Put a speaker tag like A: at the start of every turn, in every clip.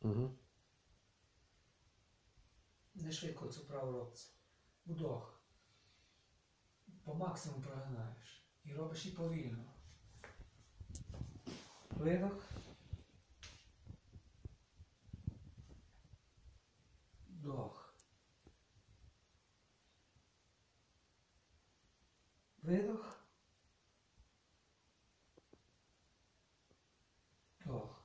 A: Угу.
B: Не швидко цю праву робиться. Вдох. По максимуму прогинаєш. І робиш і повільно. Видох. Вдох. Видох. Вдох.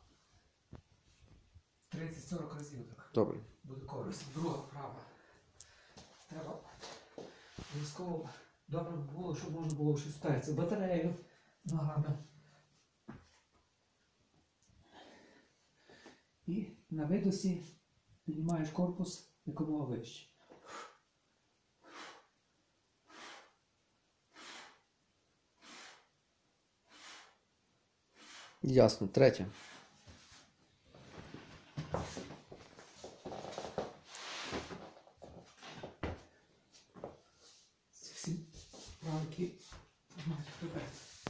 B: 30-40 разів так.
A: Добре.
B: Буде корисно. Друга вправа. Треба обов'язково добре б було, щоб можна було щось ставити. Батарею ногами. І на видосі піднімаєш корпус якомога вище.
A: Ясно. Третє.
B: Ці всі правки мають вперед.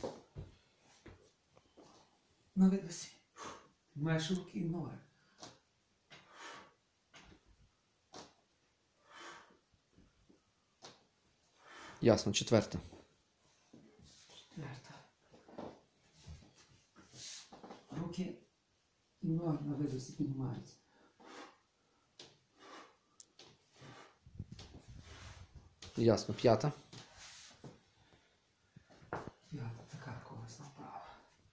B: На видосі. Маєш руки і ноги.
A: Ясно. Четверте.
B: Четверта. Руки і ноги на видосі піднімаються.
A: Ясно. П'ята.
B: П'ята така корисна вправа.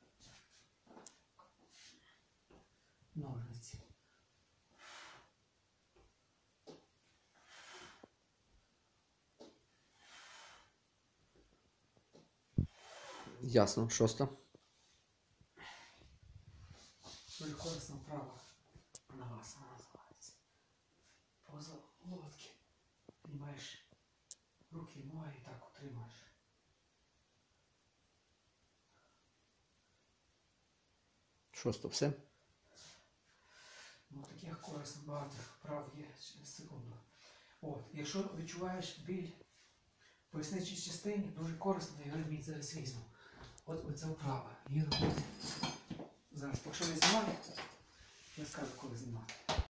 B: Ножниці.
A: Ясно. Шоста.
B: Дуже корисна вправа. Навасана називається. Поза лодки. Піднімаєш руки і ноги і так утримаєш.
A: Шосте. Все.
B: Ну, таких корисних багато вправ є через секунду. От, якщо відчуваєш біль в поясничній частині, дуже корисно, я ремінь зараз візьму. От оця вправа. Її робити. Зараз, якщо не знімаю, я скажу, коли знімати.